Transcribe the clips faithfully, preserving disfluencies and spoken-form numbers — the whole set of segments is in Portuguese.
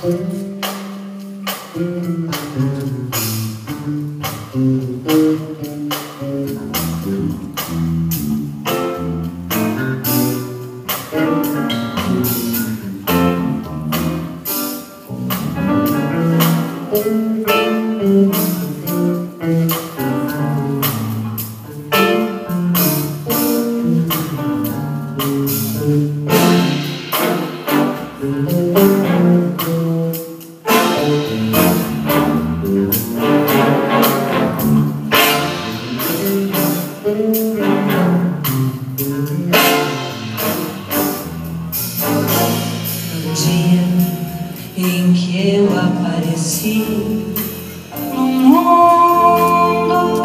Dia em que eu apareci no mundo,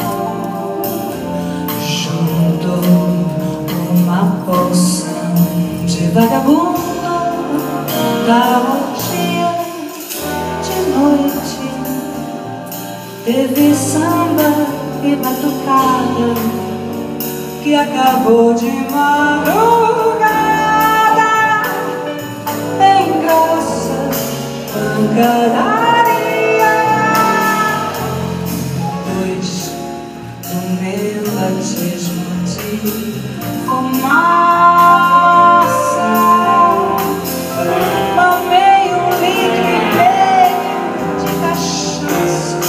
junto uma poção de vagabundo, da orgia de noite. Teve samba e batucada que acabou de madrugada em grossa pancadaria. Pois no meu batismo de fumaça mamei um litro e meio de cachaça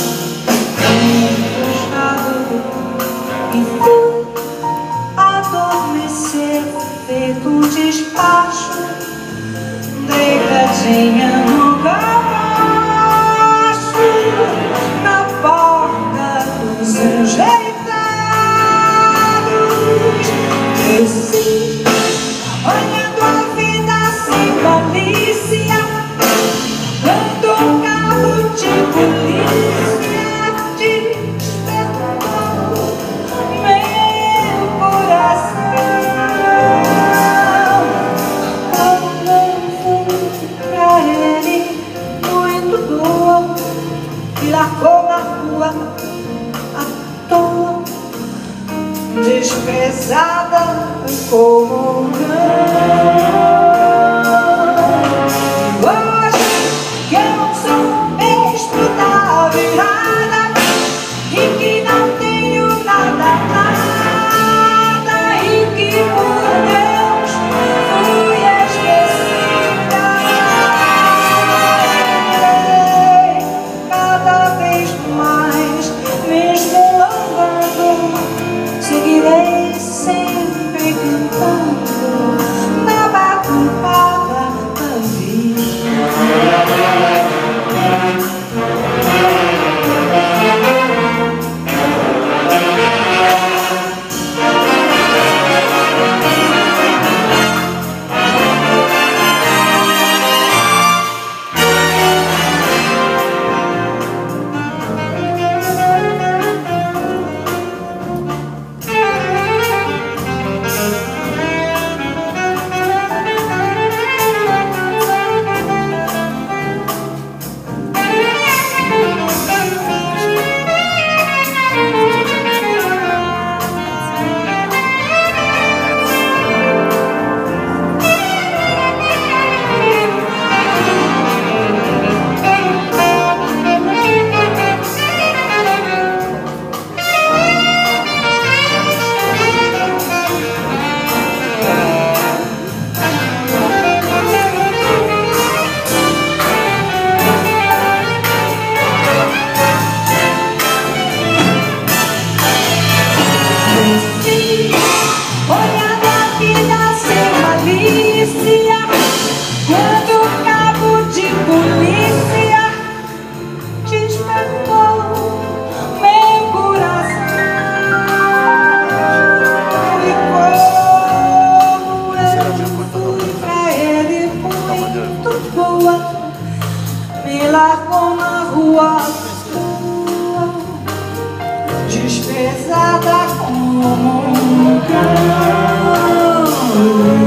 embrujado e fui adormecer feito um despacho, deitadinha no capacho, na porta dos enjeitados. Desci, olhando a vida sem malícia, quando um carro de polícia despertou meu coração. E largou na rua à toa, desprezada como um cão. Hoje que eu sou um mestre da virada e que não tenho nada, nada, e que por Deus fui esquecida. Seguirei sempre cantando na batucada da vida. Olhando a vida sem malícia, quando o cabo de polícia despertou meu coração. E como eu fui pra ele muito boa, me largou na rua, desprezada como um cão.